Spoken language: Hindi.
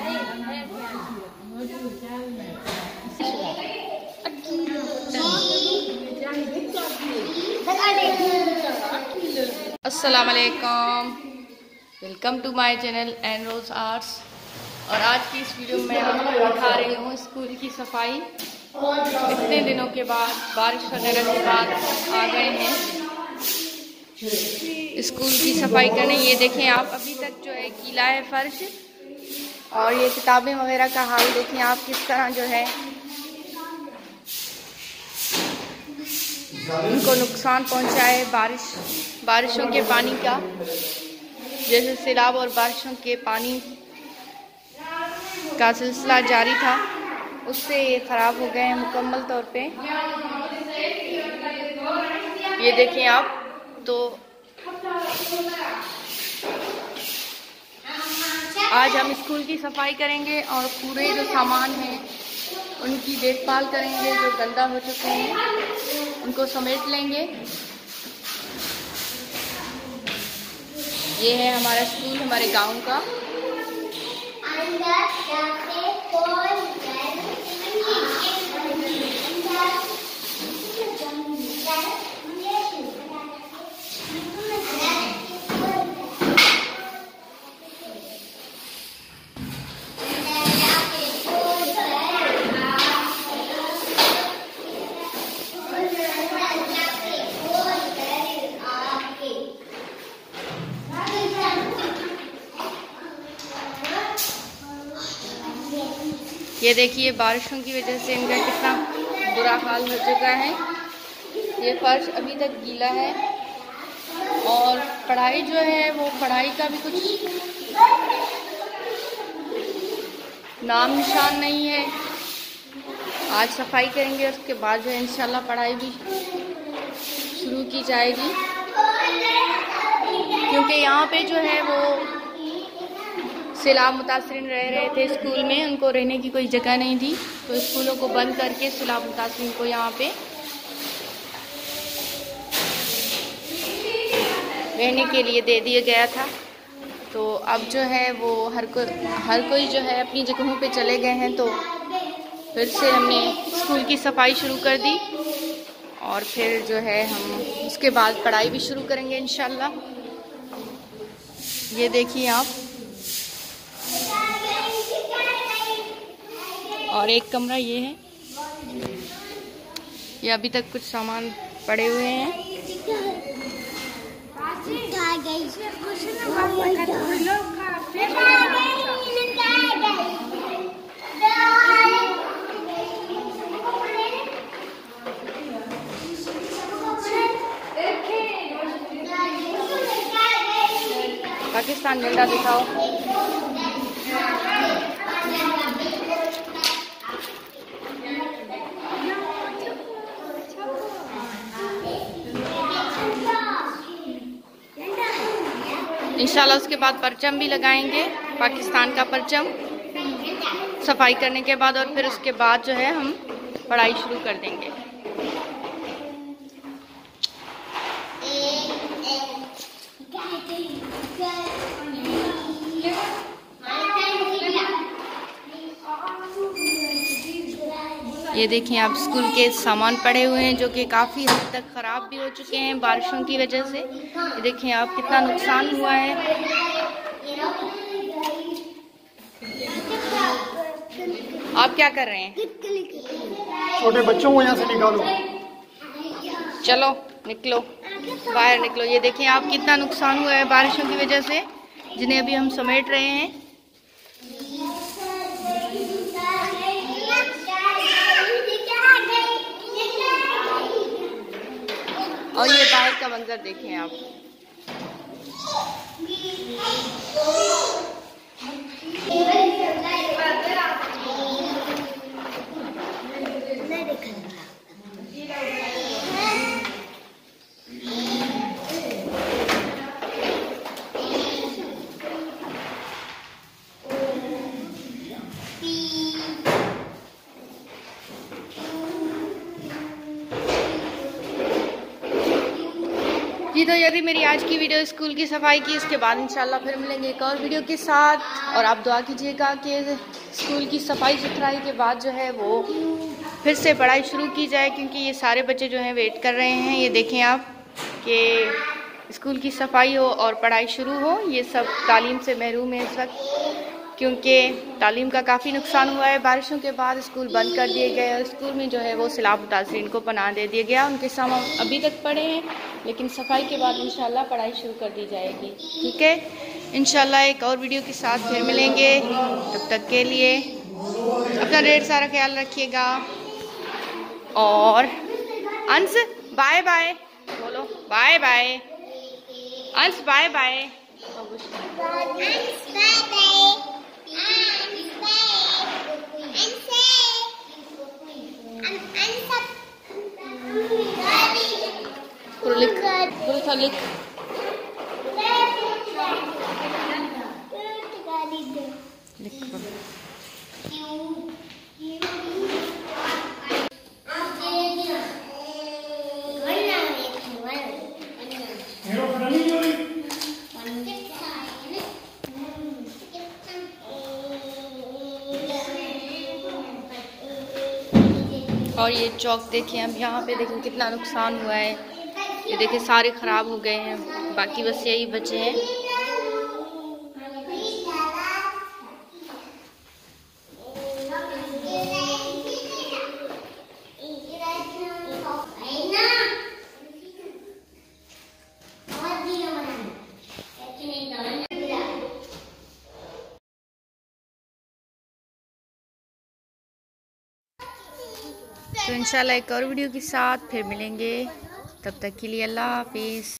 अस्सलाम वालेकुम, welcome to my channel Enroz Arts. और आज की इस वीडियो में आपको दिखा रही हूँ स्कूल की सफाई। इतने दिनों के बाद, बारिश वगैरह के बाद आ गए हैं स्कूल की सफाई करने। ये देखें आप, अभी तक जो है गीला है फर्श। और ये किताबें वगैरह का हाल देखें आप किस तरह जो है उनको नुकसान पहुंचा है बारिशों के पानी का। जैसे सैलाब और बारिशों के पानी का सिलसिला जारी था, उससे ये ख़राब हो गए हैं मुकम्मल तौर पे। ये देखें आप, तो आज हम स्कूल की सफाई करेंगे और पूरे जो सामान हैं उनकी देखभाल करेंगे। जो गंदा हो चुके हैं उनको समेट लेंगे। ये है हमारा स्कूल, हमारे गांव का। ये देखिए बारिशों की वजह से इनका कितना बुरा हाल हो चुका है। ये फर्श अभी तक गीला है और पढ़ाई जो है वो पढ़ाई का भी कुछ नाम निशान नहीं है। आज सफाई करेंगे, उसके बाद जो है इंशाल्लाह पढ़ाई भी शुरू की जाएगी। क्योंकि यहाँ पे जो है वो सैलाब मुतासरीन रह रहे थे स्कूल में, उनको रहने की कोई जगह नहीं थी, तो स्कूलों को बंद करके सैलाब मुतासरीन को यहाँ पे रहने के लिए दे दिया गया था। तो अब जो है वो हर कोई जो है अपनी जगहों पे चले गए हैं। तो फिर से हमने स्कूल की सफाई शुरू कर दी और फिर जो है हम उसके बाद पढ़ाई भी शुरू करेंगे इंशाल्लाह। ये देखिए आप, और एक कमरा ये है। ये अभी तक कुछ सामान पड़े हुए हैं। पाकिस्तान झंडा दिखाओ। इंशाल्लाह उसके बाद परचम भी लगाएंगे, पाकिस्तान का परचम सफाई करने के बाद। और फिर उसके बाद जो है हम पढ़ाई शुरू कर देंगे। ये देखें आप, स्कूल के सामान पड़े हुए हैं जो कि काफ़ी हद तक ख़राब भी हो चुके हैं बारिशों की वजह से। ये देखें आप, कितना नुकसान हुआ है। आप क्या कर रहे हैं? छोटे बच्चों को यहाँ से निकालो। चलो निकलो, बाहर निकलो। ये देखें आप, कितना नुकसान हुआ है बारिशों की वजह से, जिन्हें अभी हम समेट रहे हैं। और ये बाहर का मंजर देखें आप। ये तो यदि मेरी आज की वीडियो स्कूल की सफाई की, इसके बाद इंशाल्लाह फिर मिलेंगे एक और वीडियो के साथ। और आप दुआ कीजिएगा कि स्कूल की सफाई सुथराई के बाद जो है वो फिर से पढ़ाई शुरू की जाए, क्योंकि ये सारे बच्चे जो हैं वेट कर रहे हैं। ये देखें आप कि स्कूल की सफाई हो और पढ़ाई शुरू हो। ये सब तालीम से महरूम है इस वक्त, क्योंकि तालीम का काफ़ी नुकसान हुआ है। बारिशों के बाद स्कूल बंद कर दिए गए और स्कूल में जो है वो सैलाब मुतासरीन को पनाह दे दिया गया। उनके सामान अभी तक पड़े हैं, लेकिन सफाई के बाद इंशाल्लाह पढ़ाई शुरू कर दी जाएगी। ठीक है, इंशाल्लाह एक और वीडियो के साथ फिर मिलेंगे। तब तक के लिए अपना ढेर सारा ख्याल रखिएगा। और अंश बाय बाय बोलो, bye bye Ansh, bye bye. लिख लिख और ये चौक देखिए, अब यहाँ पे देखिए कितना नुकसान हुआ है। ये देखिए सारे ख़राब हो गए हैं, बाकी बस यही बचे हैं। तो इंशाल्लाह एक और वीडियो के साथ फिर मिलेंगे। तब तक के लिए अल्लाह हाफिज़।